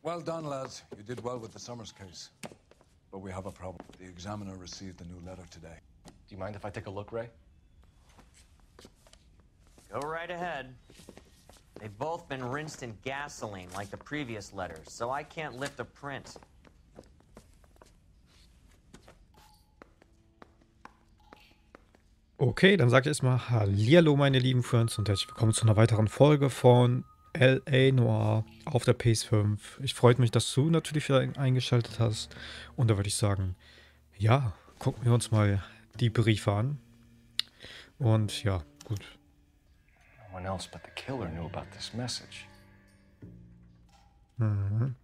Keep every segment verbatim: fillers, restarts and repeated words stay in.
Well done, lads. You did well with the Summers case. But we have a problem. The examiner received a new letter today. Do you mind if I take a look, Ray? Go right ahead. They've both been rinsed in gasoline like the previous letters, so I can't lift a print. Okay, dann sage ich erstmal Hallihallo, meine lieben Friends, und herzlich willkommen zu einer weiteren Folge von L A Noire auf der P S fünf. Ich freue mich, dass du natürlich wieder eingeschaltet hast. Und da würde ich sagen, ja, gucken wir uns mal die Briefe an. Und ja, gut. No one else but the killer knew about this message. Mhm.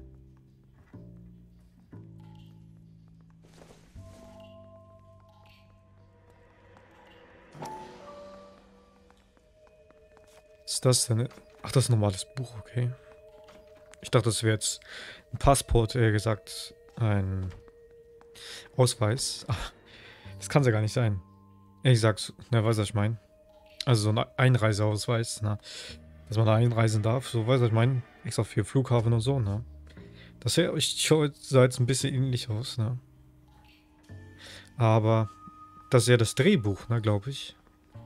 Was ist das denn? Ach, das ist ein normales Buch, okay. Ich dachte, das wäre jetzt ein Passport, eher gesagt, ein Ausweis. Ach, das kann es ja gar nicht sein. Ich sag's, ne, weißt du, was ich meine? Also so ein Einreiseausweis, ne? Dass man da einreisen darf, so, weißt du, was ich meine? Extra für Flughafen und so, ne? Das sah jetzt ein bisschen ähnlich aus, ne? Aber das ist ja das Drehbuch, ne, glaube ich.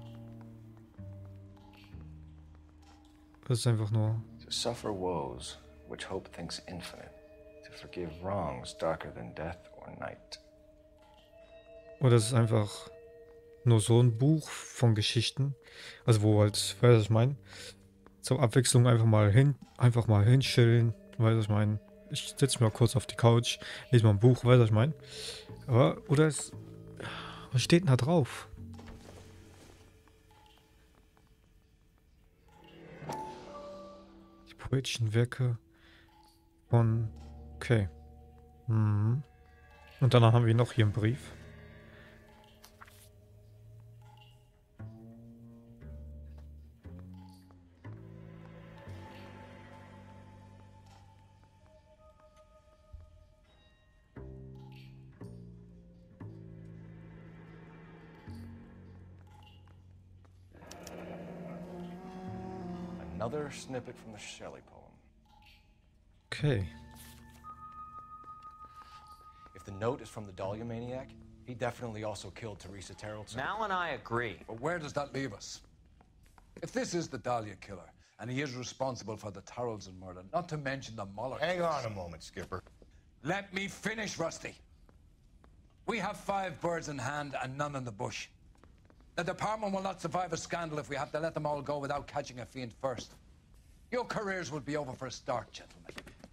Das ist einfach nur... To suffer woes, which hope thinks infinite. To forgive wrongs darker than death or night. Oder das ist einfach nur so ein Buch von Geschichten. Also wo halt, weißt du, was ich meine? Zur Abwechslung einfach mal hin, einfach mal hinschillen. Weißt du, was ich meine? Ich setze mich mal kurz auf die Couch, lese mal ein Buch, weißt du, was ich meine? Aber, oder es... Was steht denn da drauf? Poetischen Werke von... Okay. Mhm. Und danach haben wir noch hier einen Brief. Another snippet from the Shelley poem. Okay. If the note is from the Dahlia maniac, he definitely also killed Teresa Terrellson. Mal and I agree. But where does that leave us? If this is the Dahlia killer, and he is responsible for the Tarrelson murder, not to mention the Muller Hang case- on a moment, Skipper. Let me finish, Rusty. We have five birds in hand and none in the bush. The department will not survive a scandal if we have to let them all go without catching a fiend first. Your careers will be over for a start, gentlemen.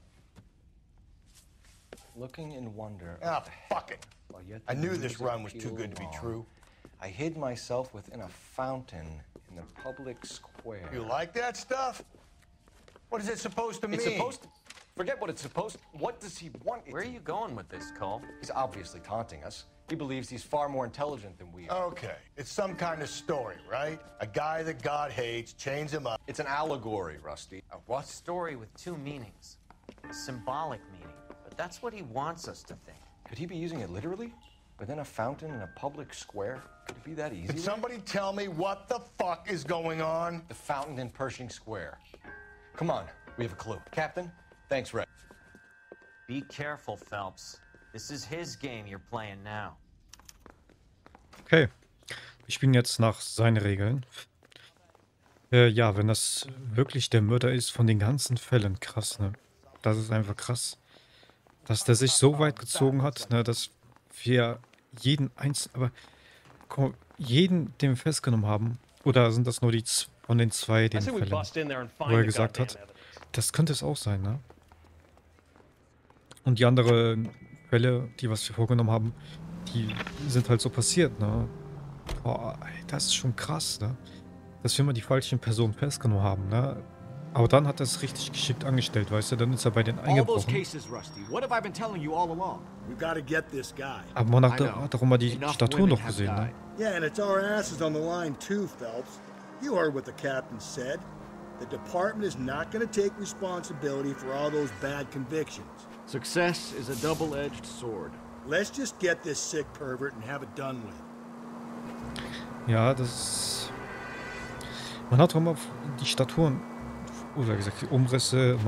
Looking in wonder. Ah, fuck it. While yet I the knew news this run was too appealed good to be long, true. I hid myself within a fountain in the public square. You like that stuff? What is it supposed to mean? It's supposed to... Forget what it's supposed... What does he want? Where are you going with this, Cole? He's obviously taunting us. He believes he's far more intelligent than we are. Okay, it's some kind of story, right? A guy that God hates, chains him up. It's an allegory, Rusty. A what? Story with two meanings. A symbolic meaning. But that's what he wants us to think. Could he be using it literally? Within a fountain in a public square? Could it be that easy? Can somebody tell me what the fuck is going on? The fountain in Pershing Square. Come on, we have a clue. Captain, thanks, Ray. Be careful, Phelps. This is his game you're playing now. Okay. Wir spielen jetzt nach seinen Regeln. Äh, ja, wenn das wirklich der Mörder ist von den ganzen Fällen, krass, ne? Das ist einfach krass. Dass der sich so weit gezogen hat, ne, dass wir jeden einzelnen, aber guck mal, jeden, den wir festgenommen haben, oder sind das nur die z- von den zwei, den Fällen, wo er gesagt hat, das könnte es auch sein, ne? Und die anderen Fälle, die was wir vorgenommen haben, die sind halt so passiert, ne? Boah, ey, das ist schon krass, ne? Dass wir mal die falschen Personen festgenommen haben, ne? Aber dann hat er es richtig geschickt angestellt, weißt du? Dann ist er bei den All those eingebrochen. cases, Rusty. What have I been telling you all along? We've got to get this guy. Aber man hat, I know. hat doch immer die Enough Statuen women doch have gesehen, ne? died. Yeah, and it's our asses on the line too, Phelps. You heard what the captain said. The department is not going to take responsibility for all those bad convictions. Success is a double-edged sword. Let's just get this sick pervert and have it done with. Ja, das ist... Man hat doch immer die Statuen, oder gesagt, die Umrisse, man hat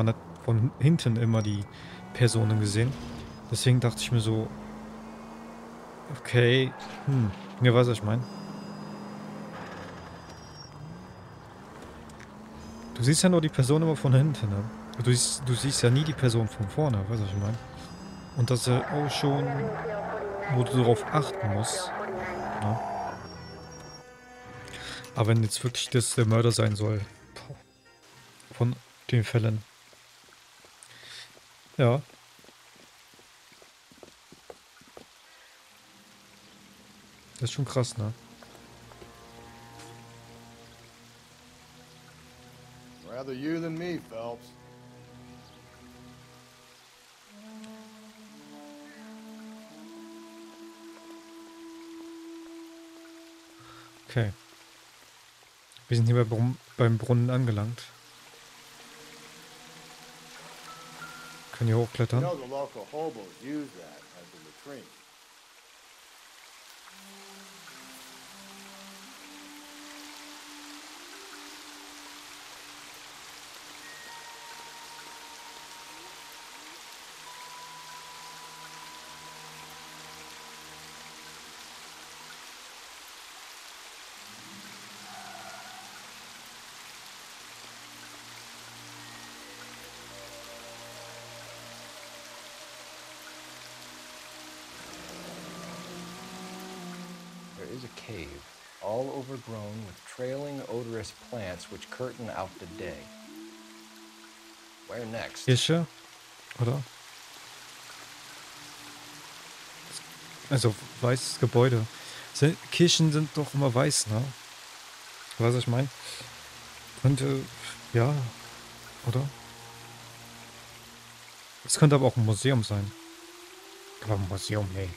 von hinten immer die Personen gesehen. Deswegen dachte ich mir so, okay, hm, ja, weiß was ich meine. Du siehst ja nur die Person immer von hinten, ne? Du siehst, du siehst ja nie die Person von vorne, weißt du, was ich meine? Und das ist ja auch schon, wo du darauf achten musst. Ne? Aber wenn jetzt wirklich das der Mörder sein soll, von den Fällen. Ja. Das ist schon krass, ne? Rather you than me, Phelps. Okay. Wir sind hier bei Brum beim Brunnen angelangt. Können hier You hochklettern. know the local hobos use that as a latrine. There is a cave, all overgrown with trailing, odorous plants which curtain out the day. Where next? Kirche, oder? Also weißes Gebäude. Se- Kirchen sind doch immer weiß, ne? Weißt du, was ich meine? Könnte, ja, oder? Es könnte aber auch ein Museum sein. Aber ein Museum, nee.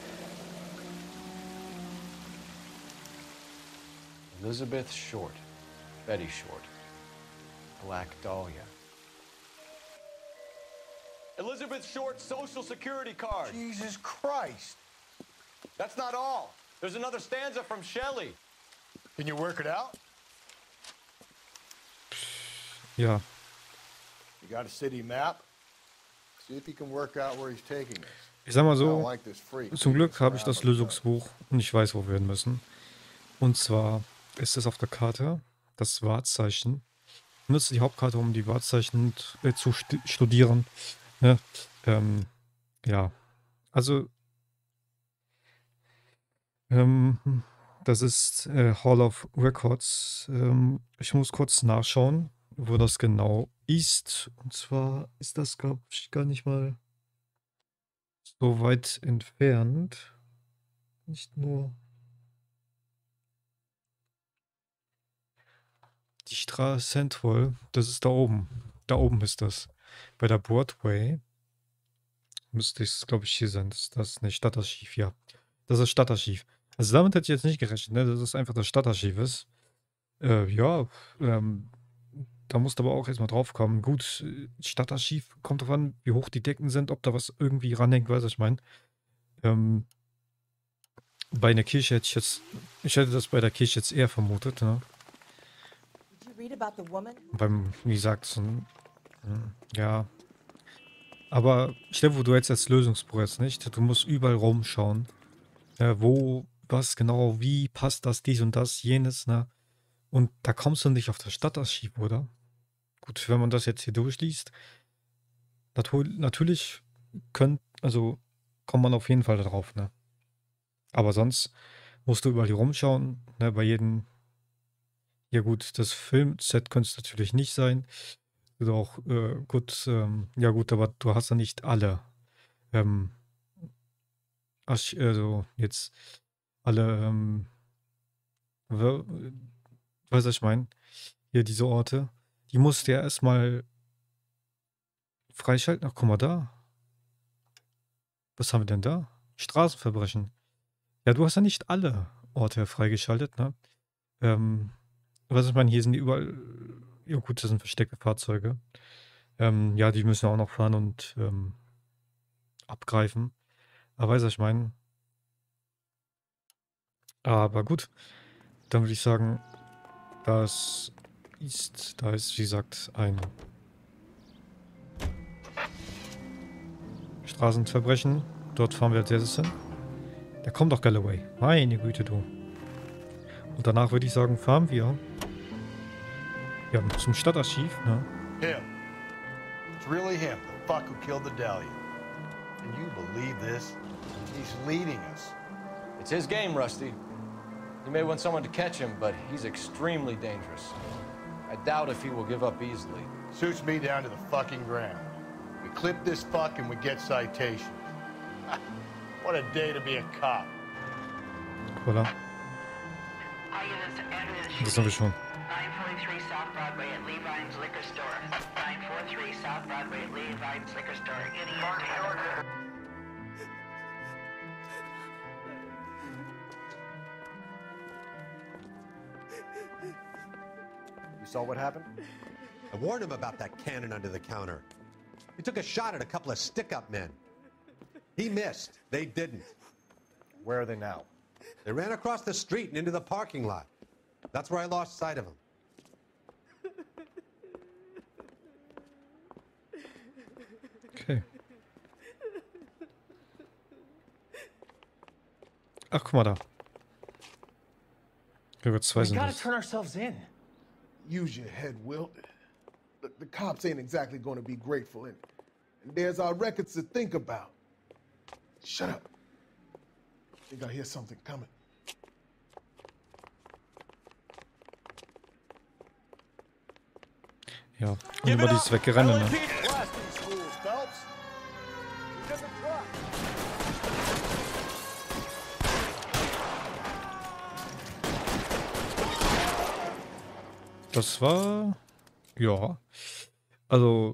Elizabeth Short, Betty Short, Black Dahlia. Elizabeth Short's social security card. Jesus Christ. That's not all. There's another stanza from Shelley. Can you work it out? Ja, You got a city map? See if you can work out where he's taking us. ich sag mal I don't so, like this freak. zum Glück habe ich das Around like that. Lösungsbuch und ich weiß, wo wir hin müssen. Und zwar ist es auf der Karte das Wahrzeichen. Ich nutze die Hauptkarte, um die Wahrzeichen äh, zu stu- studieren. Ne? Ähm, ja, also ähm, das ist äh, Hall of Records. Ähm, ich muss kurz nachschauen, wo das genau ist. Und zwar ist das, glaube ich, gar nicht mal so weit entfernt. Nicht nur die Straße Central, das ist da oben. Da oben ist das. Bei der Broadway müsste es, glaube ich, hier sein. Das ist das, ne, Stadtarchiv, ja. Das ist Stadtarchiv. Also damit hätte ich jetzt nicht gerechnet, ne, dass es einfach das Stadtarchiv ist. Äh, ja, ähm, da musst du aber auch erstmal drauf kommen. Gut, äh, Stadtarchiv kommt drauf an, wie hoch die Decken sind, ob da was irgendwie ranhängt, weiß ich mein. Ähm, bei einer Kirche hätte ich jetzt, ich hätte das bei der Kirche jetzt eher vermutet, ne? Did you read about the woman? Beim, wie gesagt, so ein- hm, ja. Aber stell dir vor, du hättest jetzt Lösungsbuch jetzt nicht. Du musst überall rumschauen. Äh, wo, was genau, wie passt das, dies und das, jenes, ne? Und da kommst du nicht auf das Stadtarchiv, oder? Gut, wenn man das jetzt hier durchliest, natu natürlich könnt, also kommt man auf jeden Fall darauf, ne? Aber sonst musst du überall hier rumschauen, ne? Bei jedem, ja gut, das Filmset könnte es natürlich nicht sein. Oder auch, äh, gut, ähm, ja gut, aber du hast ja nicht alle, ähm, Arch also jetzt alle, ähm, we weißt du, was ich meine? Hier diese Orte, die musst du ja erstmal freischalten. Ach, guck mal da. Was haben wir denn da? Straßenverbrechen. Ja, du hast ja nicht alle Orte freigeschaltet, ne? Ähm, was ich meine, hier sind die überall, ja gut, das sind versteckte Fahrzeuge. Ähm, ja, die müssen auch noch fahren und ähm, abgreifen. Aber weißt du, was ich meine? Aber gut, dann würde ich sagen, das ist, da ist, wie gesagt, ein Straßenverbrechen. Dort fahren wir als erstes hin. Da kommt doch Galloway. Meine Güte, du. Und danach würde ich sagen, fahren wir ja, zum Stadtarchiv, ne? Him. It's really him, the fuck who killed the Dahlia. Can you believe this? He's leading us. It's his game, Rusty. He may want someone to catch him, but he's extremely dangerous. I doubt if he will give up easily. Suits me down to the fucking ground. We clip this fuck and we get citations. What a day to be a cop. Voilà. Das haben wir schon. nine forty-three South Broadway at Levine's Liquor Store. nine forty-three South Broadway at Levine's Liquor Store. You saw what happened? I warned him about that cannon under the counter. He took a shot at a couple of stick-up men. He missed. They didn't. Where are they now? They ran across the street and into the parking lot. That's where I lost sight of them. Okay. Ach, guck mal da. Über zwei sind das. turn ourselves in. Use your head, Wilt. The, the cops ain't exactly going to be grateful, and, and there's our records to think about. Shut up. I think I hear something coming. Ja, und über dieses Wegrennen, ne? Das war... Ja. Also...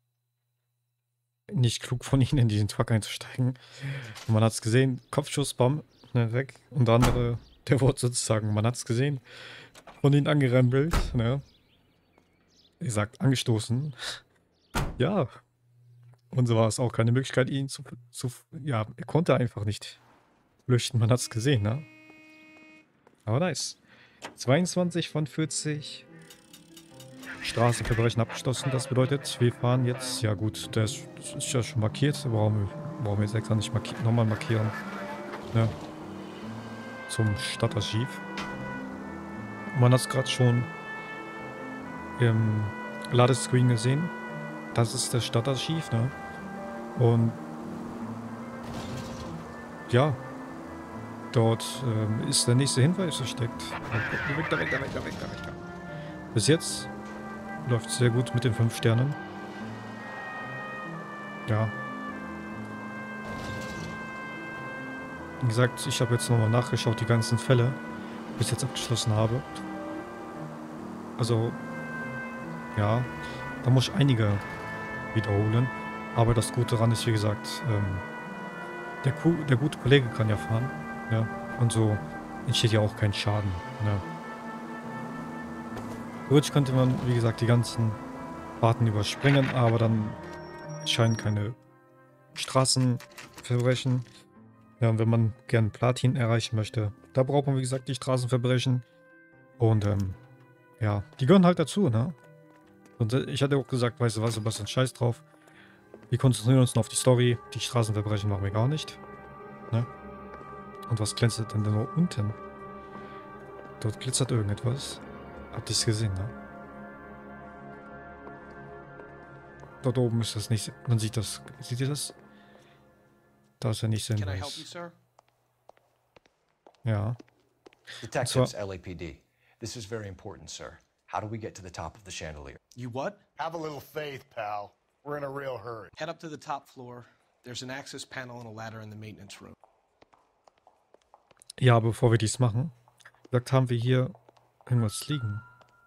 Nicht klug von ihnen, in diesen Truck einzusteigen. Und man hat es gesehen, Kopfschuss, bam, ne, weg. Und der andere, der wurde sozusagen, man hat es gesehen, von ihnen angerempelt, ne? Wie gesagt, angestoßen. Ja. Und so war es auch keine Möglichkeit, ihn zu, zu... Ja, er konnte einfach nicht flüchten, man hat es gesehen, ne? Aber nice. zweiundzwanzig von vierzig Straßenverbrechen abgeschlossen. Das bedeutet, wir fahren jetzt... Ja gut, der ist, das ist ja schon markiert. Warum, warum wir jetzt extra nicht marki nochmal markieren? Ne? Zum Stadtarchiv. Man hat es gerade schon im Ladescreen gesehen. Das ist das Stadtarchiv, ne? Und ja, dort ähm, ist der nächste Hinweis versteckt. Weg da, weg da, weg da, weg da, weg da. Bis jetzt läuft es sehr gut mit den fünf Sternen. Ja. Wie gesagt, ich habe jetzt nochmal nachgeschaut, die ganzen Fälle, bis ich jetzt abgeschlossen habe. Also, ja, da muss ich einige wiederholen. Aber das Gute daran ist, wie gesagt, ähm, der, der gute Kollege kann ja fahren. Ja, und so entsteht ja auch kein Schaden. Ne? Theoretisch könnte man, wie gesagt, die ganzen Fahrten überspringen, aber dann scheinen keine Straßenverbrechen. Ja, und wenn man gern Platin erreichen möchte, da braucht man, wie gesagt, die Straßenverbrechen. Und, ähm, ja, die gehören halt dazu, ne? Und ich hatte auch gesagt, weißt du was, Sebastian, scheiß drauf. Wir konzentrieren uns nur auf die Story. Die Straßenverbrechen machen wir gar nicht. Ne? Und was glitzert denn da noch unten? Dort glitzert irgendetwas. Habt ihr es gesehen, ne? Dort oben ist das nicht... Man sieht das... Seht ihr das? Da ist ja nicht Hinweis. Ja. Detectives, L A P D. This is very important, sir. How do we get to the top of the chandelier? You what? Have a little faith, pal. We're in a real hurry. Head up to the top floor. There's an access panel and a ladder in the maintenance room. Ja, bevor wir dies machen, gesagt, haben wir hier irgendwas liegen.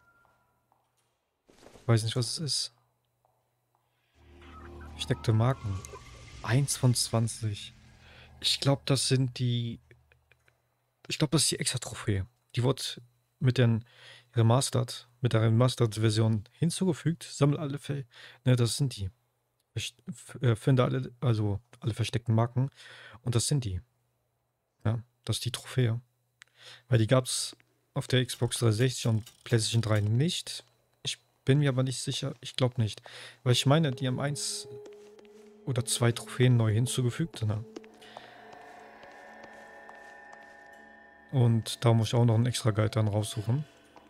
Weiß nicht, was es ist. Versteckte Marken. eins von zwanzig. Ich glaube, das sind die... Ich glaube, das ist die Extra-Trophäe. Die wurde mit den Remastered, mit der Remastered-Version hinzugefügt. Sammle alle Fälle. Ne, das sind die. Ich finde alle, also alle versteckten Marken. Und das sind die. Ja, das ist die Trophäe. Weil die gab es auf der Xbox dreihundertsechzig und PlayStation drei nicht. Ich bin mir aber nicht sicher. Ich glaube nicht. Weil ich meine, die M eins oder zwei Trophäen neu hinzugefügt. Ne? Und da muss ich auch noch einen extra Guide dann raussuchen.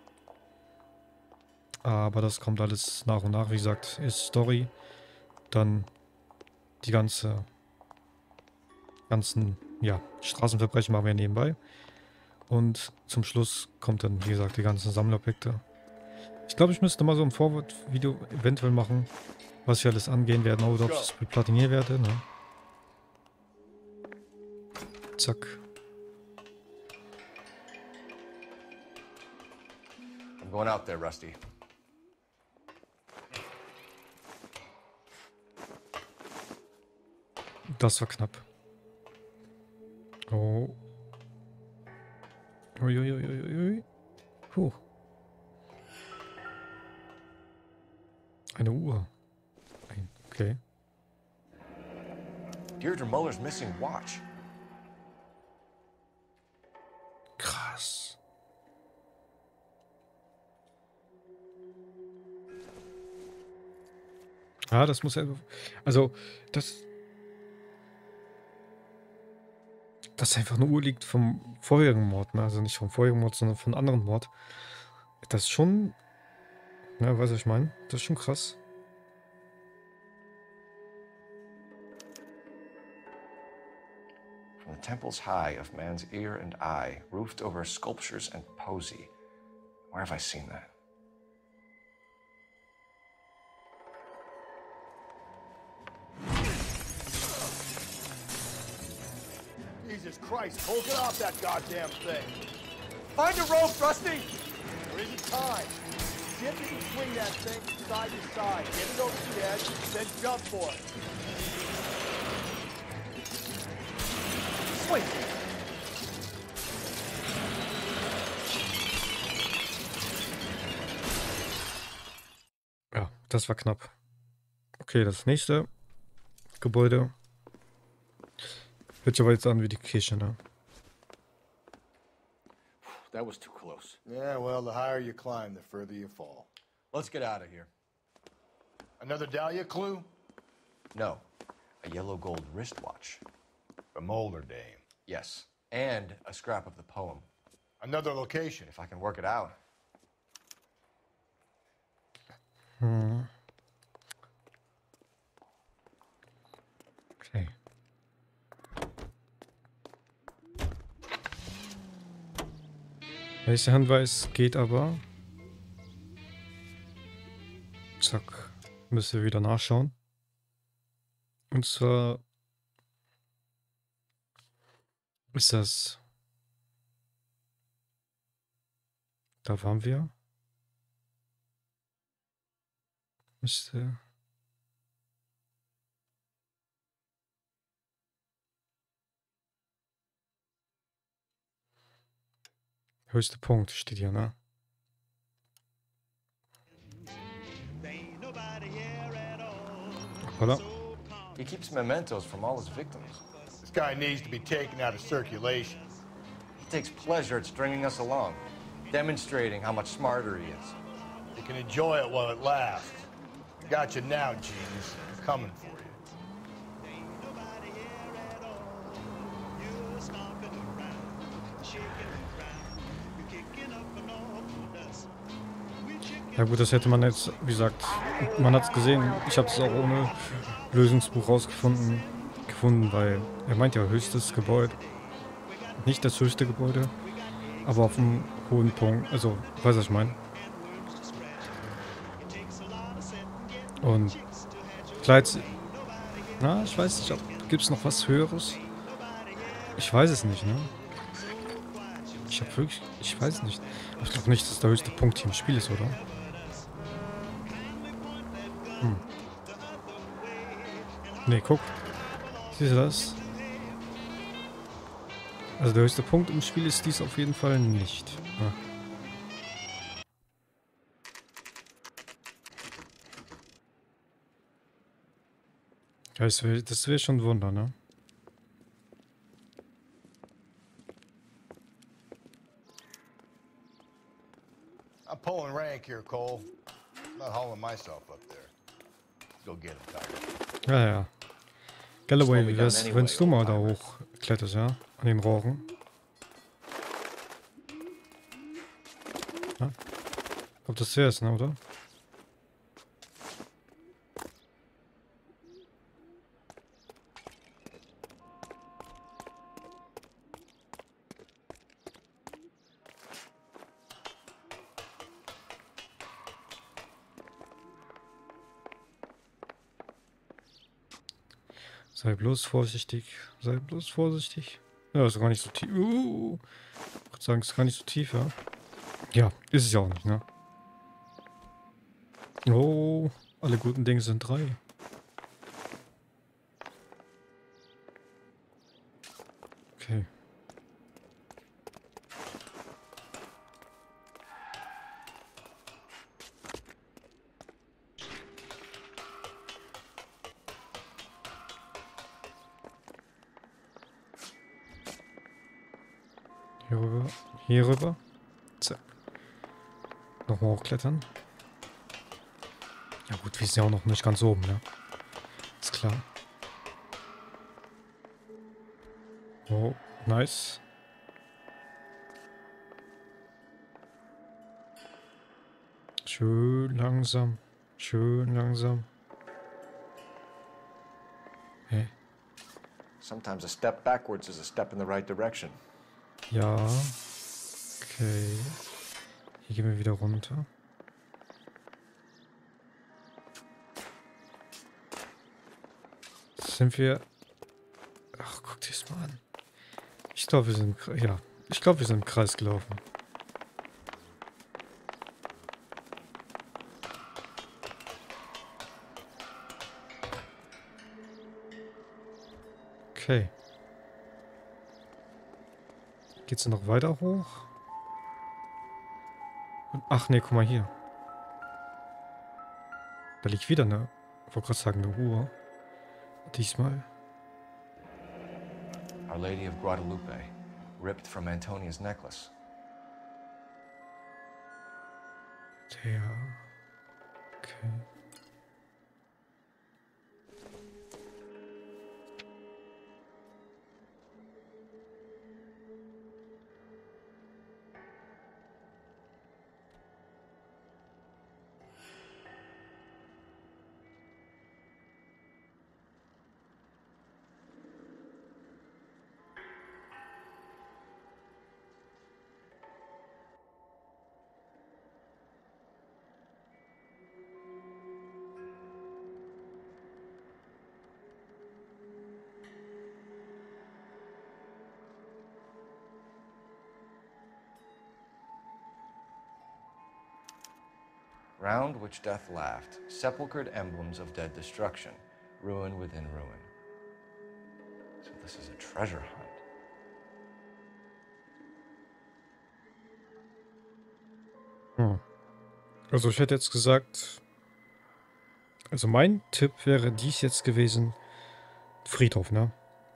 Aber das kommt alles nach und nach. Wie gesagt, ist Story. Dann die ganze, ganzen, ja, Straßenverbrechen machen wir nebenbei. Und zum Schluss kommt dann, wie gesagt, die ganzen Sammlerobjekte. Ich glaube, ich müsste mal so ein Vorwort-Video eventuell machen, was ich alles angehen werde oder ob ich das platinieren werde. Ne? Zack. I'm going out there, Rusty. Das war knapp. Oh. Uiuiuiui. Puh. Eine Uhr. Ein, okay. Deirdre Muller's missing watch. Krass. Ja, das muss einfach. Also, das. Dass einfach eine Uhr liegt vom vorherigen Mord, ne? Also nicht vom vorherigen Mord, sondern von einem anderen Mord. Das ist schon. Ja, weißt du, was ich meine? Das ist schon krass. From the temples high of man's ear and eye, roofed over sculptures and poesy. Where have I seen that? Jesus Christ, Cole, get off that goddamn thing. Find a rope, Rusty! There isn't time. See if you can swing that thing side to side. Get it over the edge, then jump for it. Swing! Ja, das war knapp. Okay, das nächste Gebäude. Hört sich aber jetzt an wie die Kirche, ne? That was too close. Yeah, well, the higher you climb, the further you fall. Let's get out of here. Another Dahlia clue? No, a yellow gold wristwatch. From Mulder Dame. Yes, and a scrap of the poem. Another location. If I can work it out. Hm. Okay. Welcher Hinweis geht aber? Zack. Müssen wir wieder nachschauen. Und zwar ist das. Da waren wir. Müsste. Höchster Punkt steht hier, ne? Hoppala. He keeps mementos from all his victims. This guy needs to be taken out of circulation. He takes pleasure at stringing us along, demonstrating how much smarter he is. You can enjoy it while it lasts. Got you now, genius. I'm coming for you. Ja gut, das hätte man jetzt, wie gesagt, man hat es gesehen, ich habe es auch ohne Lösungsbuch rausgefunden, gefunden, weil er meint ja höchstes Gebäude, nicht das höchste Gebäude, aber auf einem hohen Punkt, also, weißt du, was ich meine? Und klar jetzt, na, ich weiß nicht, gibt es noch was Höheres? Ich weiß es nicht, ne? Ich hab wirklich, ich weiß nicht. Ich glaube nicht, dass der höchste Punkt hier im Spiel ist, oder? Hm. Ne, guck. Siehst du das? Also der höchste Punkt im Spiel ist dies auf jeden Fall nicht. Ja. Ja, das wäre das wär schon ein Wunder, ne? I'm pulling rank here, Cole. I'm not hauling myself up there. Let's go get him, Tiger. Ja, ja. Galloway, wie wär's, wenn du mal da hochkletterst, ja? An den Rohren. Ja? Ich glaube, das wär's, ne, oder? Sei bloß vorsichtig. Sei bloß vorsichtig. Ja, ist gar nicht so tief. Uh, ich würde sagen, ist gar nicht so tief, ja. Ja, ist es ja auch nicht, ne? Oh, alle guten Dinge sind drei. Okay. Hier rüber. Hier rüber. Zack. Nochmal hochklettern. Ja gut, wir sind ja auch noch nicht ganz oben, ne? Ist klar. Oh, nice. Schön langsam. Schön langsam. Hey. Sometimes a step backwards is a step in the right direction. Ja. Okay. Hier gehen wir wieder runter. Sind wir... Ach, guck dir das mal an. Ich glaube, wir sind... Ja, ich glaube, wir sind im Kreis gelaufen. Okay. Geht's noch weiter hoch? Ach nee, guck mal hier. Da liegt wieder eine... Ich wollte gerade sagen, eine Uhr. Diesmal. Our Lady of Guadalupe, ripped from Antonia's necklace. Ja. Okay. Round which death laughed, sepulchred emblems of dead destruction, ruin within ruin. So this is a treasure hunt. Hm. Also ich hätte jetzt gesagt, also mein Tipp wäre dies jetzt gewesen, Friedhof, ne?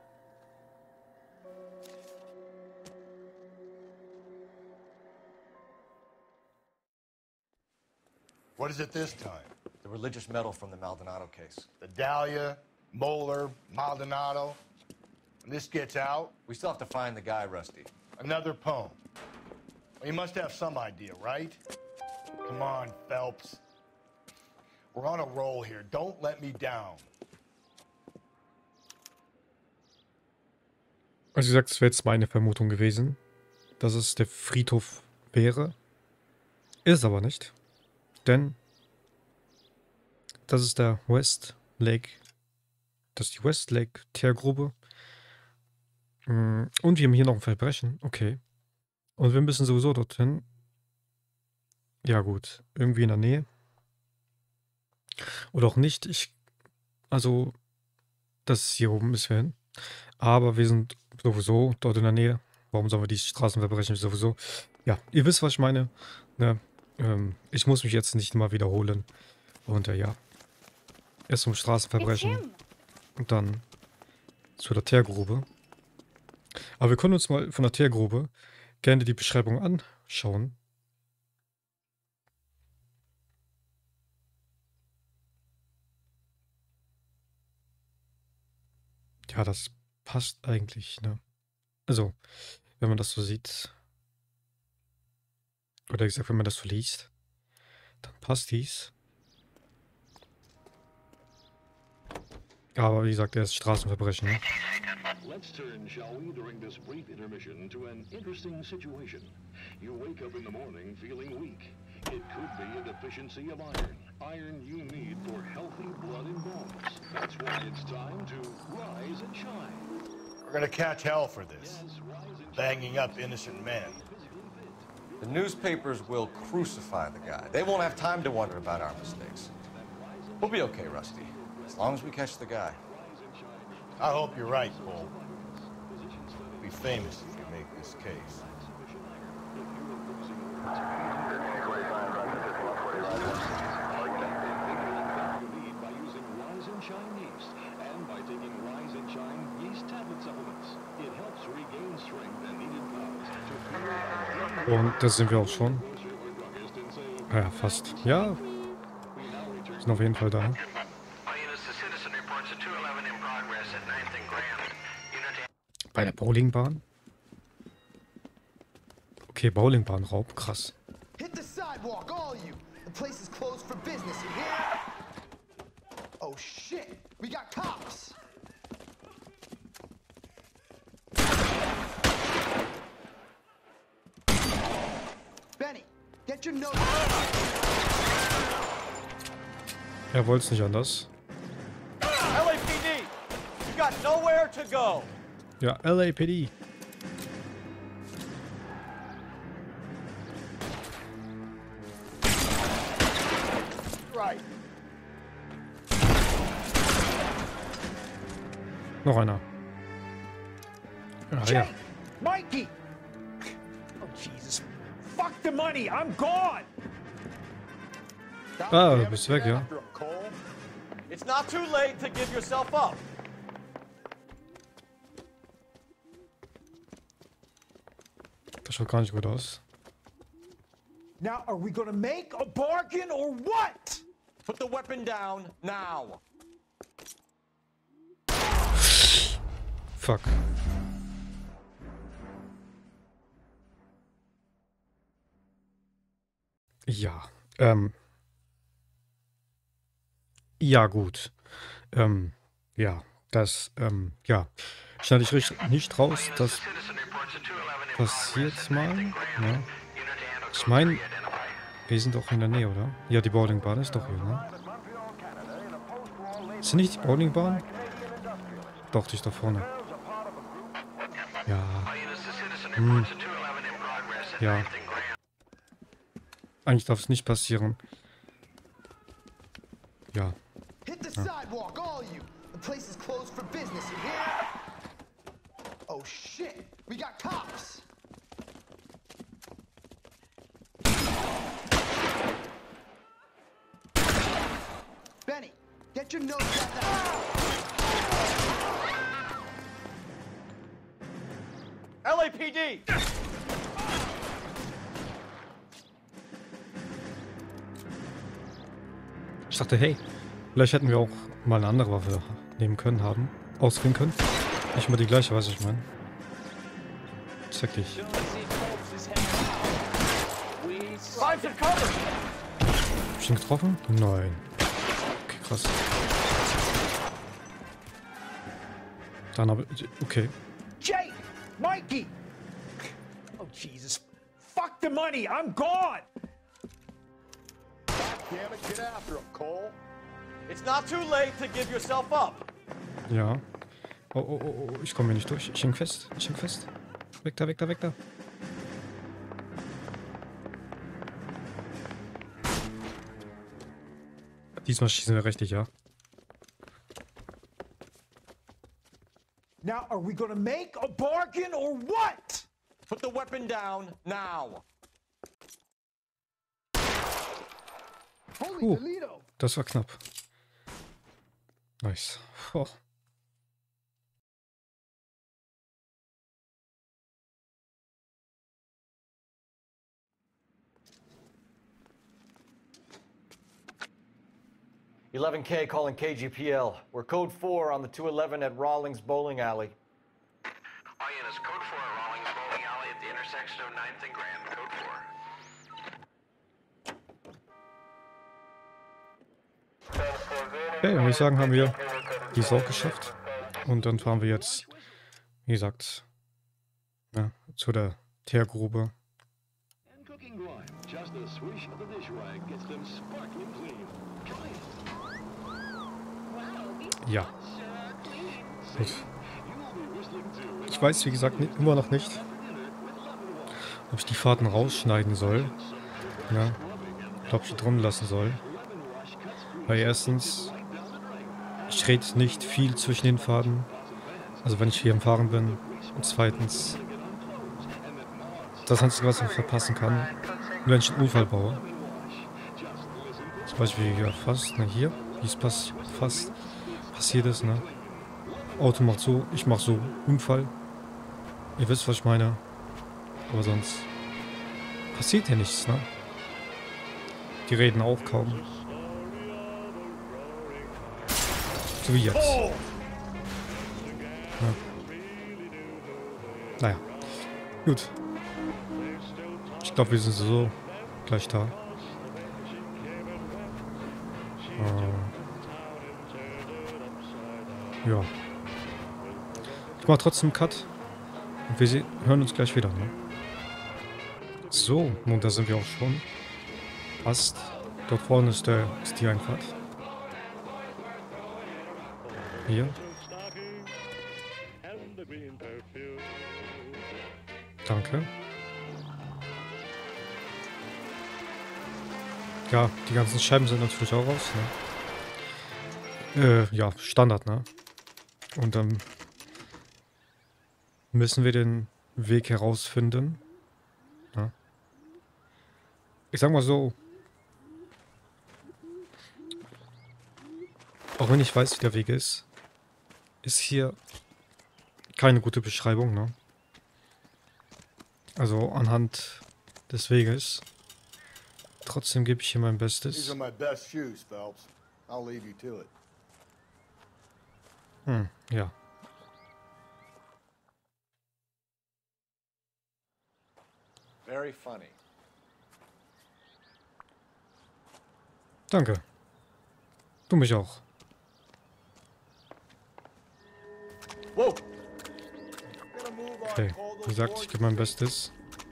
What is it this time? The religious medal from the Maldonado case. The Dahlia, Moeller, Maldonado. When this gets out... We still have to find the guy, Rusty. Another poem. Well, you must have some idea, right? Come on, Phelps. We're on a roll here. Don't let me down. Also wie gesagt, das wäre jetzt meine Vermutung gewesen, dass es der Friedhof wäre. Ist aber nicht. Denn das ist der West Lake. Das ist die West Lake Teergrube. Und wir haben hier noch ein Verbrechen. Okay. Und wir müssen sowieso dorthin. Ja gut. Irgendwie in der Nähe. Oder auch nicht. Ich. Also. Das ist hier oben müssen wir hin. Aber wir sind sowieso dort in der Nähe. Warum sollen wir die Straßenverbrechen sowieso? Ja, ihr wisst, was ich meine. Ne? Ähm, ich muss mich jetzt nicht mal wiederholen. Und äh, ja. Erst zum Straßenverbrechen. Und dann zu der Teergrube. Aber wir können uns mal von der Teergrube gerne die Beschreibung anschauen. Ja, das passt eigentlich, ne? Also, wenn man das so sieht, oder gesagt, wenn man das so liest, dann passt dies. Aber wie gesagt, er ist Straßenverbrechen, ne? Let's turn, shall we, during this brief intermission to an interesting situation. You wake up in the morning feeling weak. It could be a deficiency of iron. Iron you need for healthy blood and bones. That's why it's time to rise and shine. We're gonna catch hell for this. Banging up innocent men. The newspapers will crucify the guy. They won't have time to wonder about our mistakes. We'll be okay, Rusty, as long as we catch the guy. I hope you're right, Cole. You'll be famous if you make this case. You need by using Rise and Shine yeast, and by taking Rise and Shine yeast tablet supplements. It helps regain strength and needed powers to fuel. Und da sind wir auch schon. Ah ja, fast. Ja. Sind auf jeden Fall da. Bei der Bowlingbahn? Okay, Bowlingbahnraub, krass. Hit the sidewalk, all of you. The place is closed for business, you hear? Oh shit, we got cops. Benny, get your nose. Er wollte es nicht anders. L A P D, you got nowhere to go. Ja, L A P D. Right. Noch einer. Ah, ja. Mikey! Oh, Jesus. Fuck the money! I'm gone! Ah, du bist weg, ja. It's not too late to give yourself up. Das schaut gar nicht gut aus. Now, are we gonna make a bargain or what? Put the weapon down now. Fuck. Ja, ähm. Ja, gut. Ähm, ja, das, ähm, ja. Schneide ich richtig nicht raus, das passiert mal. Ja. Ich meine, wir sind doch in der Nähe, oder? Ja, die Bowlingbahn ist doch hier, ne? Ist nicht die Bowlingbahn? Doch, die ist da vorne. Ja. Hm. Ja. Eigentlich darf es nicht passieren. Ja. Hit the Ja. sidewalk, all of you. The place is closed for business, you hear? Oh shit, we got cops. Benny, get your nose out the L A P D! Ich dachte, hey, vielleicht hätten wir auch mal eine andere Waffe nehmen können, haben, auswählen können. Nicht immer die gleiche, weiß ich meine. Zeig dich. Find some cover! Hab ich ihn getroffen? Nein. Okay, krass. Dann habe ich. Okay. Jake! Mikey! Oh, Jesus. Fuck the money! I'm gone! Damn it, get after him, Cole. It's not too late to give yourself up. Ja. Oh, oh, oh, oh, ich komme hier nicht durch. Ich häng fest. Ich häng fest. Weg da, weg da, weg da. Diesmal schießen wir richtig, ja. Now, are we gonna make a bargain or what? Put the weapon down now. Holy Uh, Toledo! das war knapp. Nice. Oh. eleven K calling K G P L. We're code four on the two eleven at Rawlings Bowling Alley. All units, code four, Rawlings Bowling Alley at the intersection of ninth and Grand. Code four. Okay, dann würde ich sagen, haben wir die Sau geschafft. Und dann fahren wir jetzt, wie gesagt, ja, zu der Teergrube. Just a swish of the dish rag gets them sparkling clean. Try it. Ja. Gut. Ich weiß, wie gesagt, nicht, immer noch nicht, ob ich die Fahrten rausschneiden soll. Ja. Ob ich die drin lassen soll. Weil erstens, ich rede nicht viel zwischen den Fahrten. Also wenn ich hier am Fahren bin. Und zweitens, das Einzige, was ich verpassen kann, wenn ich einen Unfall baue. Zum Beispiel hier fast, ne, hier, wie es pass fast passiert ist, ne. Auto macht so, ich mach so, Unfall. Ihr wisst, was ich meine. Aber sonst passiert ja nichts, ne. Die reden auch kaum. So wie jetzt. Ja. Naja. Gut. Ich glaube, wir sind so gleich da. Äh, ja. Ich mache trotzdem einen Cut. Und wir hören uns gleich wieder. Ne? So, und da sind wir auch schon. Fast. Dort vorne ist, der, ist die Einfahrt. Hier. Danke. Ja, die ganzen Scheiben sind natürlich auch raus, ne? Äh, ja, Standard, ne? Und dann müssen wir den Weg herausfinden. Ja. Ich sag mal so. Auch wenn ich weiß, wie der Weg ist, ist hier keine gute Beschreibung, ne? Also anhand des Weges. Trotzdem gebe ich hier mein Bestes. These are my best shoes, Phelps. I'll leave you to it. Hm, ja. Very funny. Danke. Du mich auch. Whoa. Okay, wie gesagt, ich gebe mein Bestes.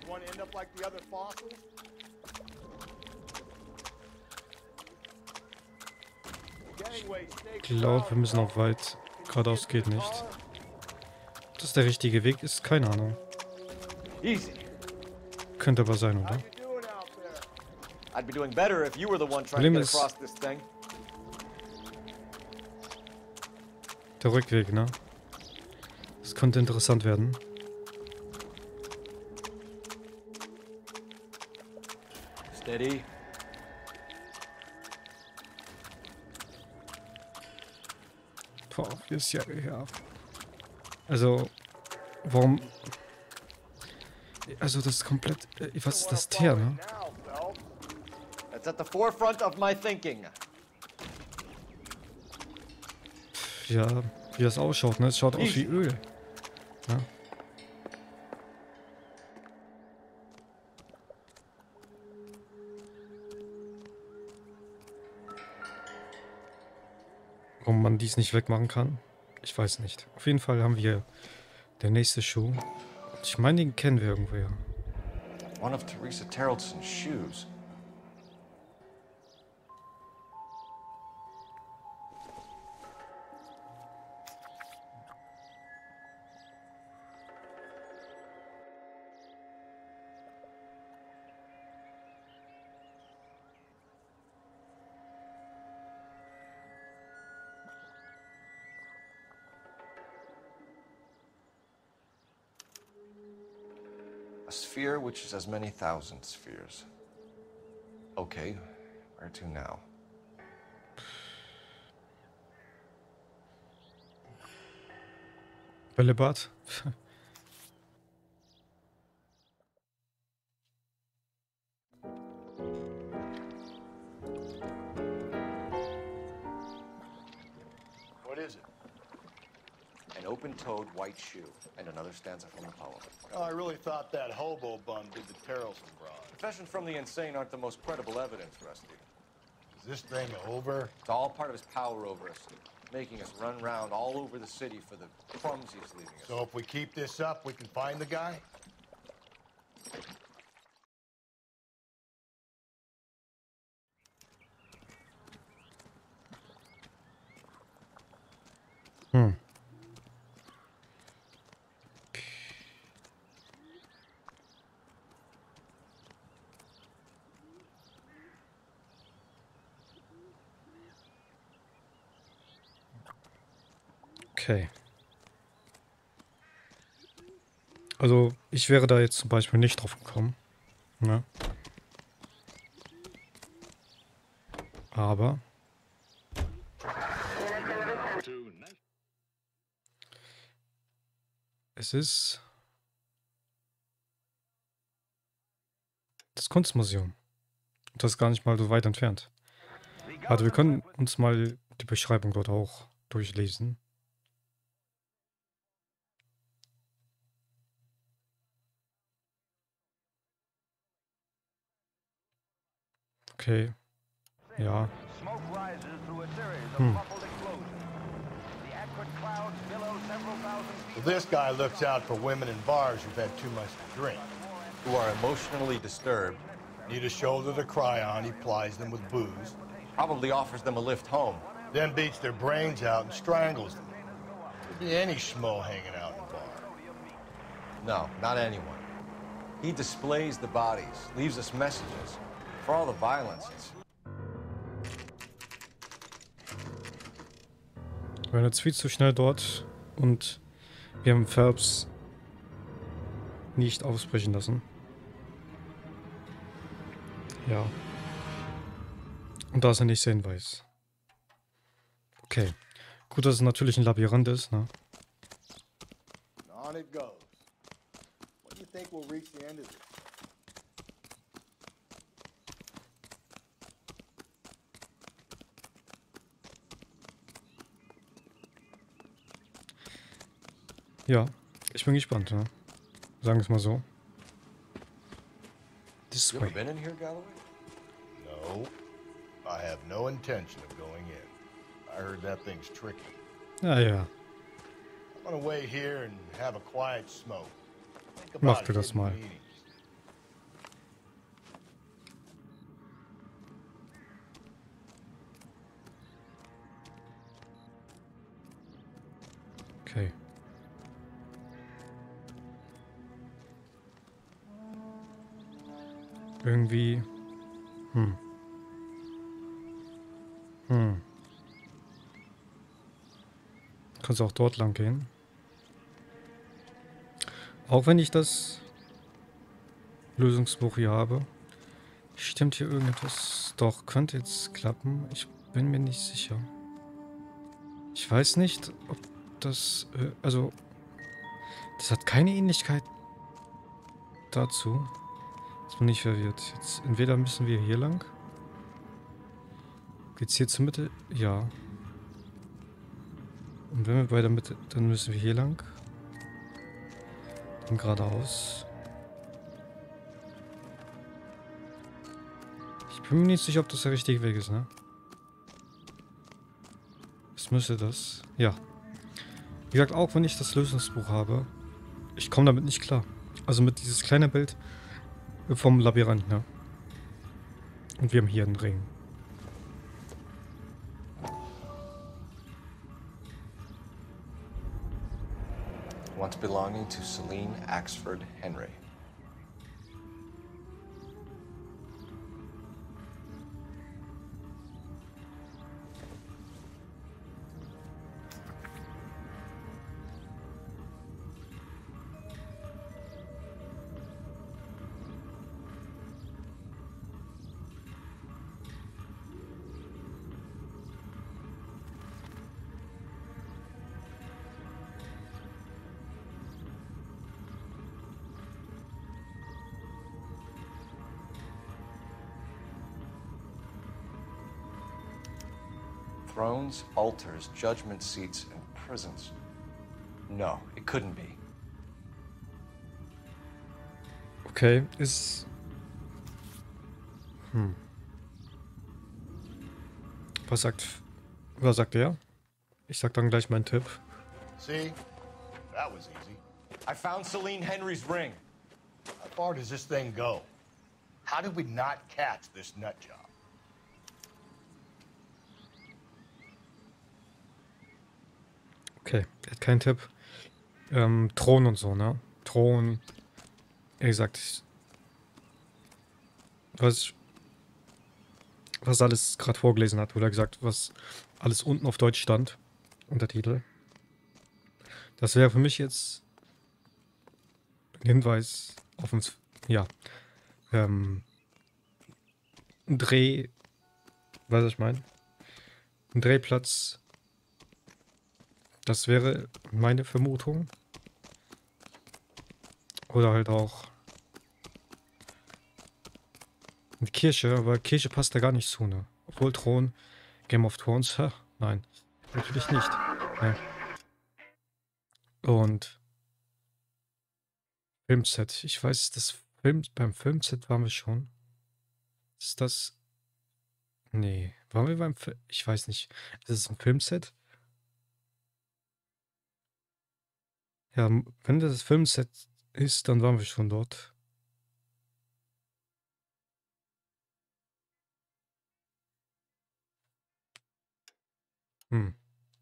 Ich glaube, wir müssen auch weit. Geradeaus geht nicht. Ob das der richtige Weg ist, keine Ahnung. Könnte aber sein, oder? I'd be doing better if you were the one trying to Problem get ist across this thing. der Rückweg, ne? Das könnte interessant werden. Steady. Boah, hier ist ja, ja. Also, warum? Also, das ist komplett. Äh, was ist das Teer, ne? That's at the forefront of my thinking. Ja, wie das ausschaut, ne? Es schaut aus wie Öl. Ja. Warum man dies nicht wegmachen kann? Ich weiß nicht. Auf jeden Fall haben wir der nächste Schuh. Ich meine, den kennen wir irgendwoher. One of Teresa Terrelson's shoes. A sphere which is as many thousand spheres. Okay, where to now? Bällebad? an open-toed white shoe, and another stanza from the poem. Oh, I really thought that hobo bum did the Terrelson broad. Confessions from the insane aren't the most credible evidence, Rusty. Is this thing over? It's all part of his power over us, making us run around all over the city for the crumbs he's leaving us. So if we keep this up, we can find the guy? Hm. Okay. Also, ich wäre da jetzt zum Beispiel nicht drauf gekommen. Ne? Aber es ist das Kunstmuseum. Das ist gar nicht mal so weit entfernt. Also wir können uns mal die Beschreibung dort auch durchlesen. Okay. Ja. Hm. Well, this guy looks out for women in bars who've had too much to drink. Who are emotionally disturbed. Need a shoulder to cry on, he plies them with booze. Probably offers them a lift home. Then beats their brains out and strangles them. Could be any schmo hanging out in a bar. No, not anyone. He displays the bodies, leaves us messages. For all the violence, it's... Wir waren jetzt viel zu schnell dort und wir haben Phelps nicht ausbrechen lassen. Ja. Und da ist er nicht sehen weiß. Okay. Gut, dass es natürlich ein Labyrinth ist, ne? On it goes. When do you think we'll reach the end of it? Ja, ich bin gespannt, ne? Sagen wir es mal so. This You way. ever been in here, Galloway? No. I have no intention of going in. I heard that thing's tricky. Ja, ja. I'm gonna wait here and have a quiet smoke. Think Mach about du das hidden mal. meanings. Okay. Irgendwie. Hm. Hm. Kannst auch dort lang gehen. Auch wenn ich das Lösungsbuch hier habe. Stimmt hier irgendetwas? Doch, könnte jetzt klappen. Ich bin mir nicht sicher. Ich weiß nicht, ob das... Äh, also... Das hat keine Ähnlichkeit dazu. Jetzt bin ich verwirrt. Jetzt entweder müssen wir hier lang. Geht's hier zur Mitte? Ja. Und wenn wir bei der Mitte, dann müssen wir hier lang. Dann geradeaus. Ich bin mir nicht sicher, ob das der richtige Weg ist, ne? Was müsste das? Ja. Wie gesagt, auch wenn ich das Lösungsbuch habe, ich komme damit nicht klar. Also mit dieses kleine Bild vom Labyrinth, ne? Und wir haben hier einen Ring. Once belonging to Celine Axford Henry. Thrones, altars, judgment seats, and prisons. No, it couldn't be. Okay, ist... Hm. Was sagt... Was sagt er? Ich sag dann gleich meinen Tipp. See? That was easy. I found Celine Henry's ring. How far does this thing go? How did we not catch this nut job? Okay, er hat keinen Tipp. Ähm, Thron und so, ne? Thron. Er gesagt, was, was alles gerade vorgelesen hat, oder gesagt, was alles unten auf Deutsch stand. Untertitel. Das wäre für mich jetzt ein Hinweis auf uns, ja, ähm, ein Dreh, weiß ich meine, ein Drehplatz. Das wäre meine Vermutung. Oder halt auch die Kirche, aber Kirche passt da gar nicht zu, ne? Obwohl Thron, Game of Thrones, ha, nein, natürlich nicht. Ja. Und Filmset, ich weiß, das Film, beim Filmset waren wir schon. Ist das... Nee, waren wir beim Film? Ich weiß nicht. Ist es ein Filmset? Ja, wenn das Filmset ist, dann waren wir schon dort. Hm.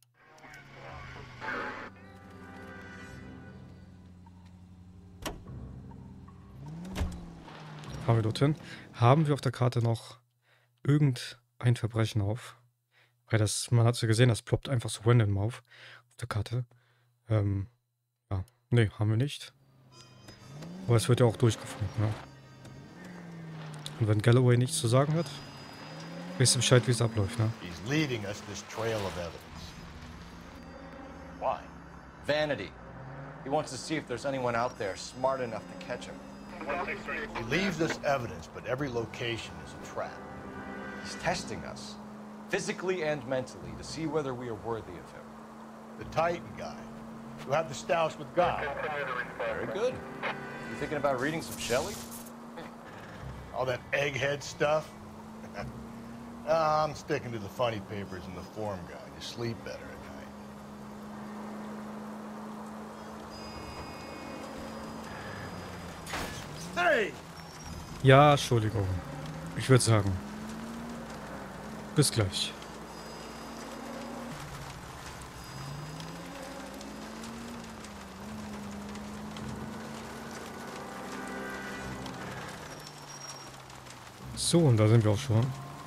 Fahren wir dorthin. Haben wir auf der Karte noch irgendein Verbrechen auf? Weil das, man hat es ja gesehen, das ploppt einfach so random auf, auf der Karte. Ähm, ja, nee, haben wir nicht. Aber es wird ja auch durchgefunden, ne? Und wenn Galloway nichts zu sagen hat, weißt du Bescheid, wie es abläuft, ne? He's leading us this trail of evidence. Why? Vanity. He wants to see if there's anyone out there smart enough to catch him. He leaves us evidence, but every location is a trap. He's testing us, physically and mentally, to see whether we are worthy of him. The Titan guy, who had the stoush with God. Very good. You thinking about reading some Shelley? All that egghead stuff? I'm sticking to the funny papers and the form guide. You sleep better at night. Hey! Ja, Entschuldigung. Ich würde sagen, bis gleich. So, und da sind wir auch schon.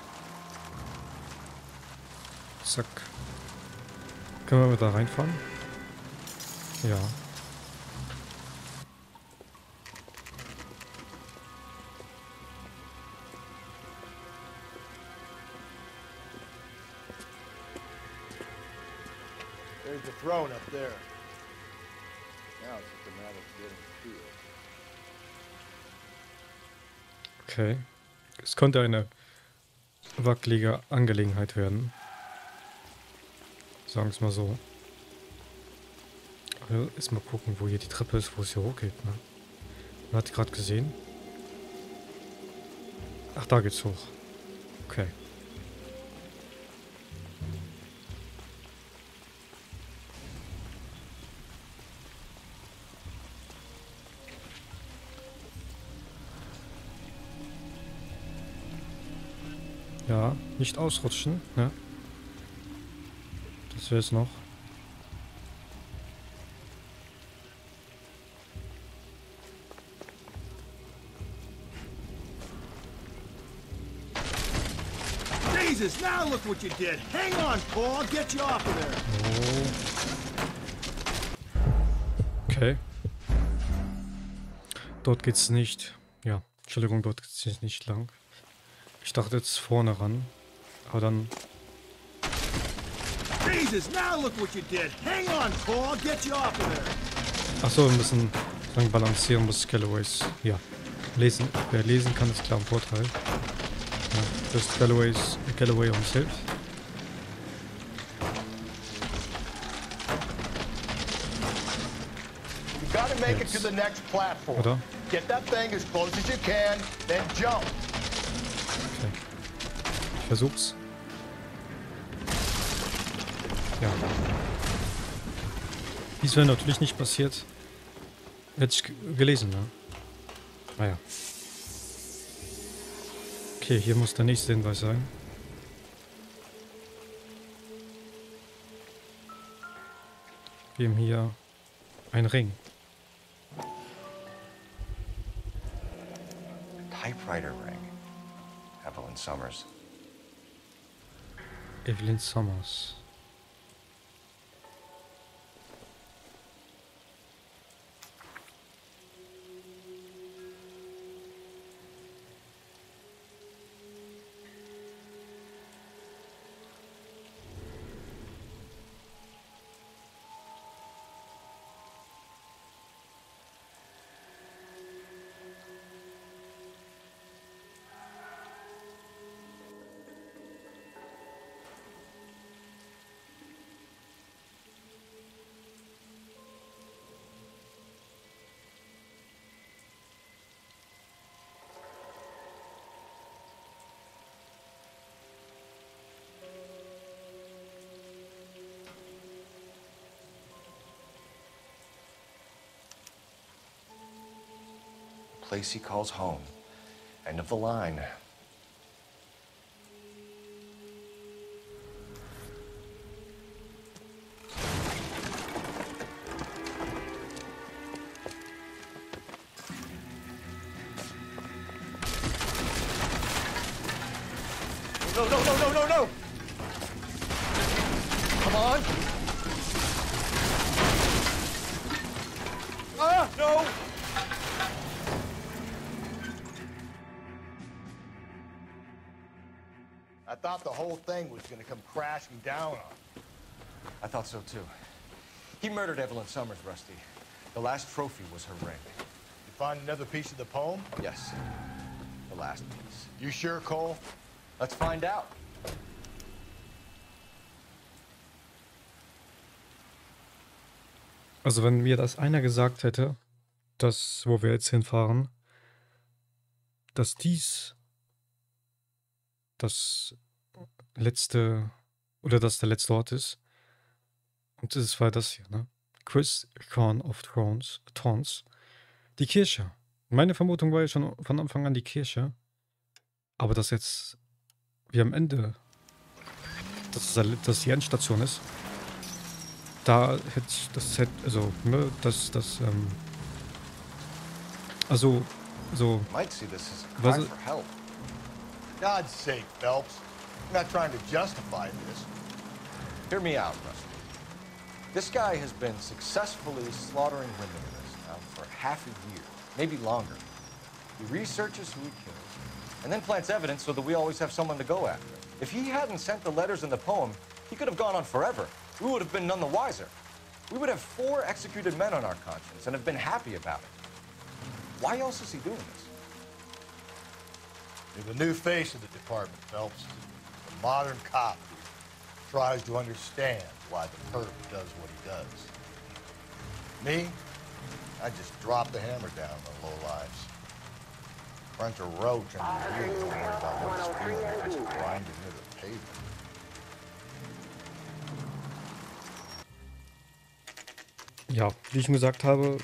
Zack. Können wir mit da reinfahren? Ja. There's the throne up there. Now it's just a matter of getting to it. Okay. Es konnte eine wackelige Angelegenheit werden. Sagen wir es mal so. Also erstmal gucken, wo hier die Treppe ist, wo es hier hochgeht. Ne? Man hat gerade gesehen. Ach, da geht's hoch. Okay. Ja, nicht ausrutschen, ne? Das wäre es noch. Jesus, now look what you did. Hang on, Paul. I'll get you off of there. Oh. Okay. Dort geht's nicht. Ja, Entschuldigung, dort geht's nicht lang. Ich dachte jetzt vorne ran. Aber dann... Jesus, now look what you did. Hang on, Paul. I'll get you off of there. Achso, wir müssen lang balancieren, bis Galloways. Ja. Lesen. Wer lesen kann, ist klar ein Vorteil. Ja, bis Galloways, Galloway uns hilft. You gotta make it to the next platform. Oder? Get that thing as close as you can, then jump. Okay. Ich versuch's. Ja. Dies wäre natürlich nicht passiert. Hätte ich gelesen, ne? Naja. Okay, hier muss der nächste Hinweis sein. Wir haben hier einen Ring. Typewriter ring. Evelyn Summers. Evelyn Summers. Place he calls home. End of the line. No, no, no, no, no, no! Come on! Ah, no! I thought the whole thing was gonna come crashing down on me. I thought so too. He murdered Evelyn Summers, Rusty. The last trophy was her ring. You find another piece of the poem? Yes. The last piece. You sure, Cole? Let's find out. Also wenn mir das einer gesagt hätte, dass, wo wir jetzt hinfahren, dass dies das letzte, oder dass der letzte Ort ist, und es war das hier, ne? Chris Crown of Thrones, Thorns, die Kirche. Meine Vermutung war ja schon von Anfang an die Kirche, aber dass jetzt wie am Ende, dass das die Endstation ist, da hätte ich, das hätte, also, ne, das, das, ähm, also, so, Might see this as a was, cry for help. God's sake, Phelps. I'm not trying to justify this. Hear me out, Rusty. This guy has been successfully slaughtering women in this town for half a year, maybe longer. He researches who he kills, and then plants evidence so that we always have someone to go after. If he hadn't sent the letters in the poem, he could have gone on forever. We would have been none the wiser. We would have four executed men on our conscience and have been happy about it. Why else is he doing this? You're the new face of the department, Phelps. The modern cop who tries to understand why the perp does what he does. Me? I just drop the hammer down on the low lives. Crunch a roach under the wheel, don't worry about what it's feeling, just grinding into the pavement. ja, wie ich schon gesagt habe,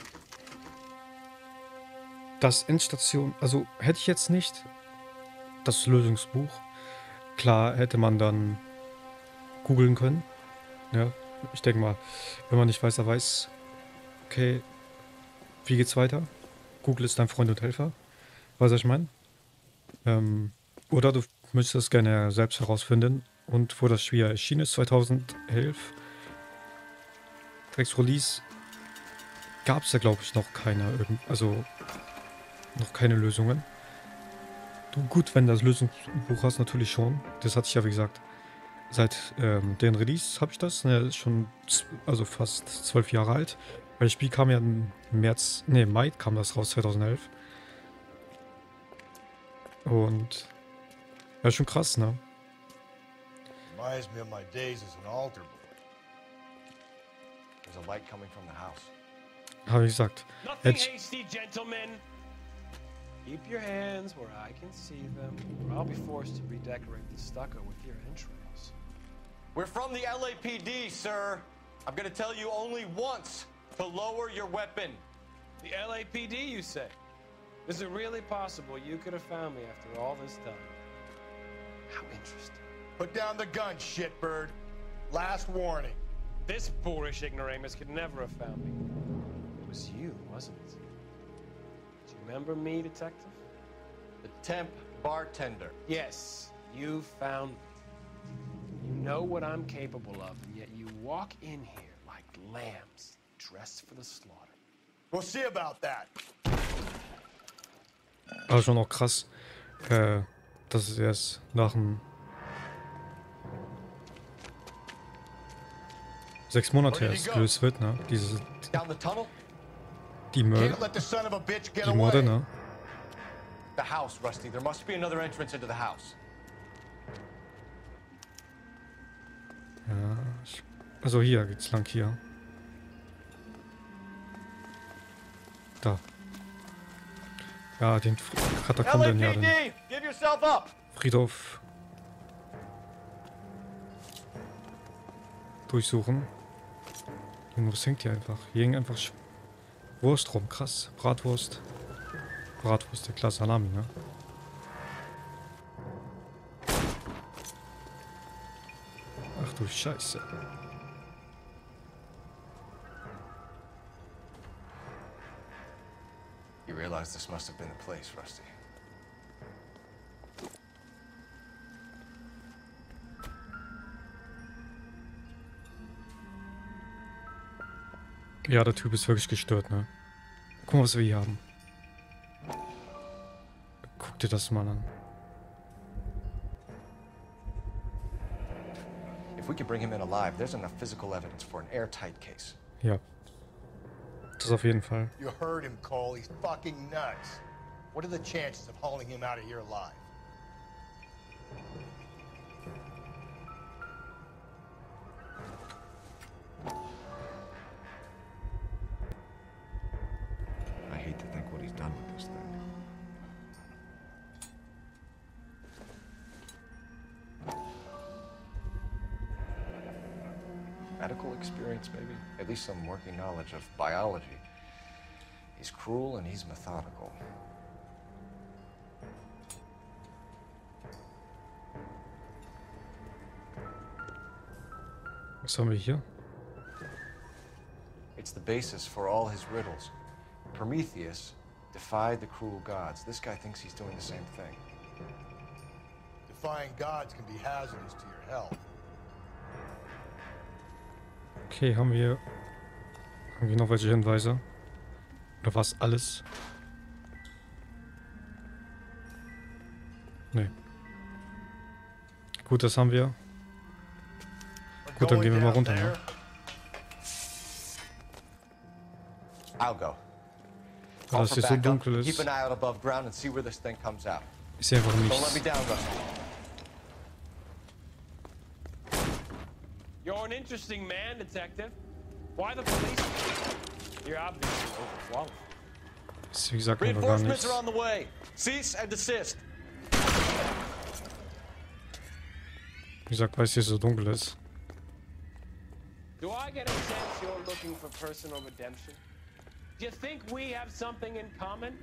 das Endstation, also hätte ich jetzt nicht das Lösungsbuch, klar hätte man dann googeln können, ja, ich denke mal, wenn man nicht weiß, er weiß, okay, wie geht's weiter? Google ist dein Freund und Helfer, weißt du, was ich meine? Ähm, oder du möchtest es gerne selbst herausfinden und wo das Spiel erschienen ist, zweitausendelf, Drecks Release, gab es da glaube ich noch keine, also noch keine Lösungen. Du, gut, wenn du das Lösungsbuch hast, natürlich schon. Das hatte ich ja, wie gesagt, seit ähm, den Release habe ich das. Ne, ist schon also fast zwölf Jahre alt. Weil das Spiel kam ja im März, ne, Mai kam das raus, zweitausendelf. Und ja, schon krass, ne? Reminds me of my days as an altar boy. There's a light coming from the house. Habe ich gesagt. Nothing Hätte ich, hasty, gentlemen. Keep your hands where I can see them, or I'll be forced to redecorate the stucco with your entrails. We're from the L A P D, sir. I'm gonna tell you only once to lower your weapon. The L A P D, you say? Is it really possible you could have found me after all this time? How interesting. Put down the gun, shitbird. Last warning. This boorish ignoramus could never have found me. It was you, wasn't it? Do you remember me, detective? The temp bartender. Yes, you found me. You know what I'm capable of, and yet you walk in here like lambs, dressed for the slaughter. We'll see about that. war schon auch krass, äh, dass es erst nach dem sechs Monate erst gelöst wird, ne? Diese, die Mörder, die Morde, ne? The house, Rusty. There must be another entrance into the house. Ja, ich, also hier geht's lang, hier. Da. Ja, den Katakomben, ja, den Friedhof durchsuchen. Irgendwas hängt hier einfach. Hier hängt einfach Wurst rum, krass. Bratwurst. Bratwurst, der klar Salami, ne? Ach du Scheiße. You realize this must have been the place, Rusty. Ja, der Typ ist wirklich gestört, ne? Guck mal, was wir hier haben. Guck dir das mal an. If we could bring him in alive, there's enough physical evidence for an airtight case. Ja. Das auf jeden Fall. You heard him, Cole. He's fucking nuts. What are the chances of hauling him out of here alive? I hate to think what he's done with this thing. Medical experience, maybe? At least some working knowledge of biology. He's cruel and he's methodical. Was haben wir hier? It's the basis for all his riddles. Prometheus defied the cruel gods. This guy thinks he's doing the same thing. Defying gods can be hazardous to your health. Okay, haben wir, haben wir noch welche Hinweise? Oder was alles? Nee. Gut, das haben wir. Gut, dann gehen wir mal runter, ne? I'll go. Weil das hier so dunkel ist. Keep an eye out above ground and see where this thing comes out. Ich sehe einfach Don't let nichts. me down, Rusty. You're an interesting man, detective. Why the police? You're obviously overqualified. Ist wie gesagt einfach gar Reinforcements nichts. are on the way. Cease and desist. Wie gesagt, weil es hier so dunkel ist. Do I get a sense you're looking for personal redemption? Do you think we have something in common?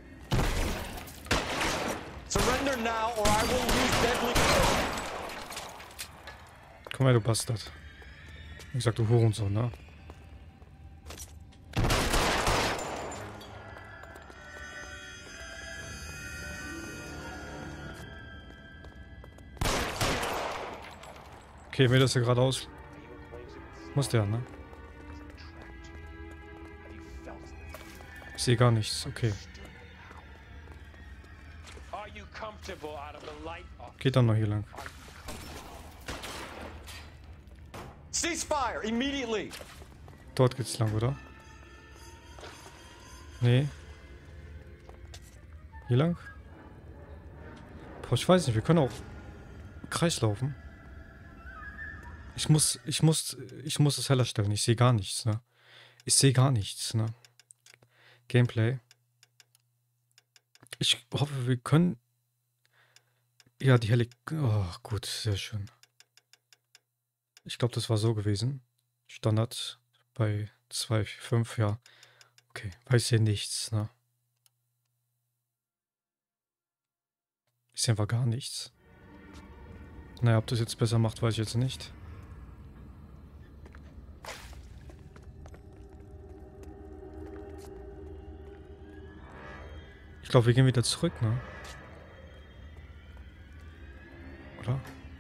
Surrender now or I will use deadly... Komm her, du Bastard. Wie gesagt, du Hurensohn, ne? Okay, wählt das hier geradeaus. Muss der, ne? Ich sehe gar nichts, okay. Are you comfortable out of the light of Geht dann noch hier lang. Ceasefire immediately. Dort geht's lang, oder? Nee. Hier lang? Boah, ich weiß nicht, wir können auch im Kreis laufen. Ich muss, ich muss, ich muss es heller stellen. Ich sehe gar nichts, ne? Ich sehe gar nichts, ne? Gameplay. Ich hoffe, wir können... Ja, die Helik... Oh, gut, sehr schön. Ich glaube, das war so gewesen. Standard bei zwei Punkt fünf, ja. Okay, weiß hier nichts, ne? Ist einfach gar nichts. Naja, ob das jetzt besser macht, weiß ich jetzt nicht. Ich glaube, wir gehen wieder zurück, ne? Oder?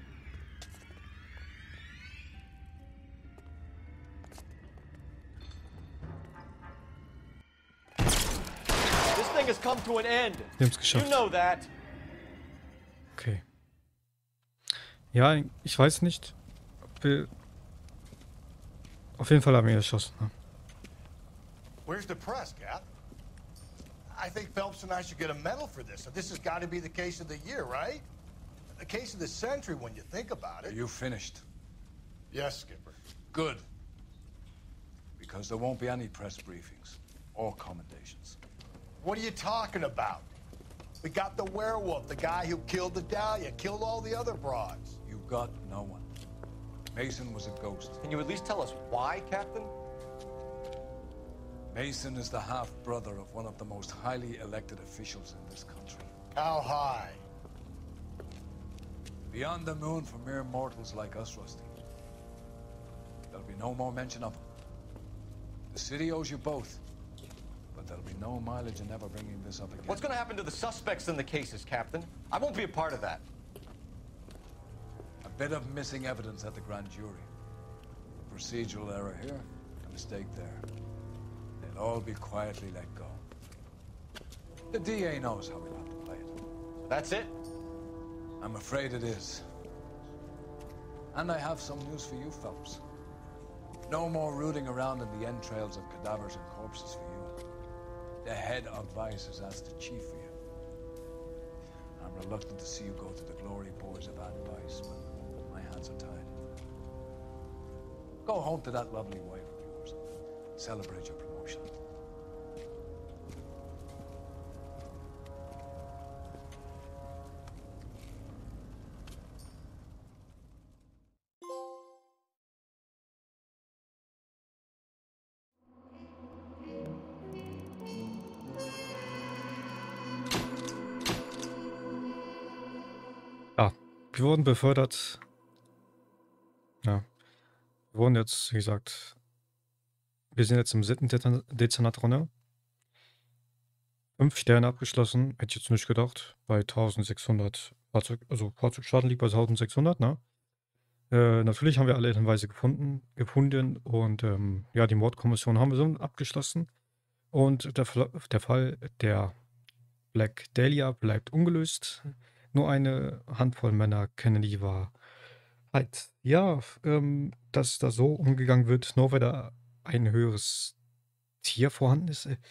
This thing has come to an end. Wir haben's geschafft. You know that. Okay. Ja, ich weiß nicht, ob wir... Auf jeden Fall haben wir erschossen, ne? Where's the press, Cap? I think Phelps and I should get a medal for this. This has got to be the case of the year, right? The case of the century when you think about Are it. you finished? Yes, Skipper. Good. Because there won't be any press briefings or commendations. What are you talking about? We got the werewolf, the guy who killed the Dahlia, killed all the other broads. You got no one. Mason was a ghost. Can you at least tell us why, Captain? Mason is the half-brother of one of the most highly elected officials in this country. How high? Beyond the moon for mere mortals like us, Rusty. There'll be no more mention of him. The city owes you both. But there'll be no mileage in ever bringing this up again. What's going to happen to the suspects in the cases, Captain? I won't be a part of that. A bit of missing evidence at the grand jury. A procedural error here, a mistake there. They'll all be quietly let go. The D A knows how we'll have to play it. That's it? I'm afraid it is. And I have some news for you, Phelps. No more rooting around in the entrails of cadavers and corpses for you. The head of Vice has asked the chief for you. I'm reluctant to see you go to the glory boards of Advice, but my hands are tied. Go home to that lovely wife of yours. Celebrate your promotion. Ja, wir wurden befördert. Ja. Wir wurden jetzt, wie gesagt, wir sind jetzt im siebten Dezern- Dezernat drin. Fünf Sterne abgeschlossen, hätte ich jetzt nicht gedacht. Bei eintausendsechshundert Fahrzeug, also Fahrzeugschaden liegt bei eintausendsechshundert, ne? Äh, natürlich haben wir alle Hinweise gefunden, gefunden und ähm, ja, die Mordkommission haben wir so abgeschlossen. Und der, Fla- der Fall der Black Dahlia bleibt ungelöst. Nur eine Handvoll Männer kennen die Wahrheit. Ja, ähm, dass da so umgegangen wird, nur weil da ein höheres Tier vorhanden ist. Äh,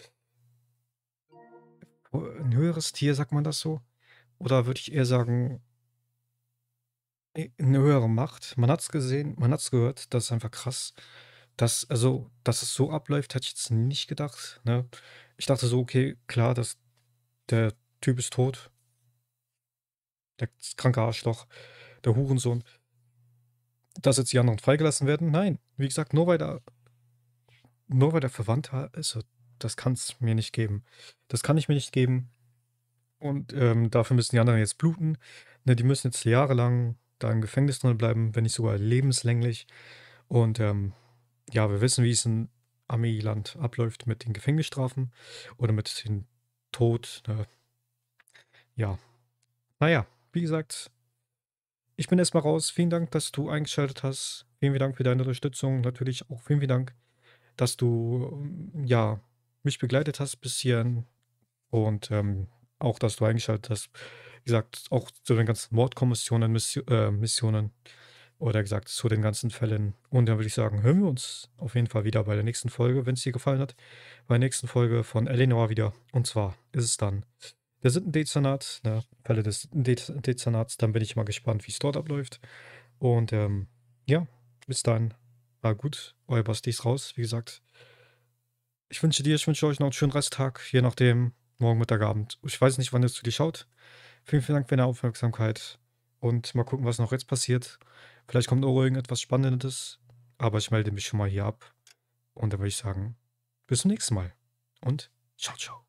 Ein höheres Tier, sagt man das so? Oder würde ich eher sagen, äh, eine höhere Macht? Man hat es gesehen, man hat es gehört, das ist einfach krass. Dass, also, dass es so abläuft, hätte ich jetzt nicht gedacht. Ne? Ich dachte so, okay, klar, dass der Typ ist tot. Der kranke Arschloch, der Hurensohn. Dass jetzt die anderen freigelassen werden? Nein. Wie gesagt, nur weil da, nur weil der Verwandter ist, das kann es mir nicht geben. Das kann ich mir nicht geben. Und ähm, dafür müssen die anderen jetzt bluten. Ne, die müssen jetzt jahrelang da im Gefängnis drin bleiben, wenn nicht sogar lebenslänglich. Und ähm, ja, wir wissen, wie es in Armeeland abläuft mit den Gefängnisstrafen oder mit dem Tod. Ne? Ja. Naja, wie gesagt, ich bin erstmal raus. Vielen Dank, dass du eingeschaltet hast. Vielen, vielen Dank für deine Unterstützung. Natürlich auch vielen, vielen Dank, dass du ähm, ja, mich begleitet hast bis hierhin. Und ähm, auch, dass du eingeschaltet hast. Wie gesagt, auch zu den ganzen Mordkommissionen, Mission, äh, Missionen oder gesagt, zu den ganzen Fällen. Und dann würde ich sagen, hören wir uns auf jeden Fall wieder bei der nächsten Folge, wenn es dir gefallen hat. Bei der nächsten Folge von Eleanor wieder. Und zwar ist es dann der siebte Dezernat, ne, Fälle des siebten Dez Dezernats. Dann bin ich mal gespannt, wie es dort abläuft. Und ähm, ja, bis dann. War gut. Euer Basti ist raus, wie gesagt. Ich wünsche dir, ich wünsche euch noch einen schönen Resttag, je nachdem, morgen, Mittag, Abend. Ich weiß nicht, wann ihr zu dir schaut. Vielen, vielen Dank für deine Aufmerksamkeit. Und mal gucken, was noch jetzt passiert. Vielleicht kommt noch irgendetwas Spannendes. Aber ich melde mich schon mal hier ab. Und dann würde ich sagen, bis zum nächsten Mal. Und ciao, ciao.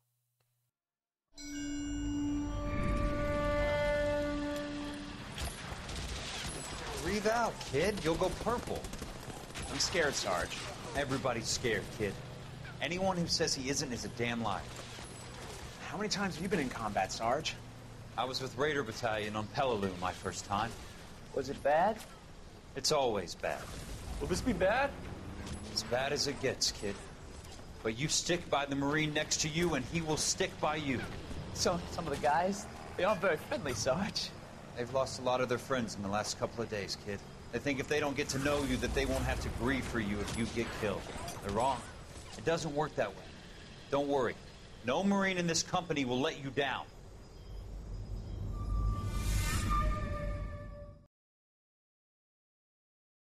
Breathe out, kid. You'll go purple. I'm scared, Sarge. Everybody's scared, kid. Anyone who says he isn't is a damn liar. How many times have you been in combat, Sarge? I was with Raider Battalion on Peleliu my first time. Was it bad? It's always bad. Will this be bad? As bad as it gets, kid. But you stick by the Marine next to you, and he will stick by you. So, some of the guys, they aren't very friendly, Sarge. They've lost a lot of their friends in the last couple of days, kid. They think if they don't get to know you, that they won't have to grieve for you if you get killed. They're wrong. It doesn't work that way. Don't worry. No Marine in this company will let you down.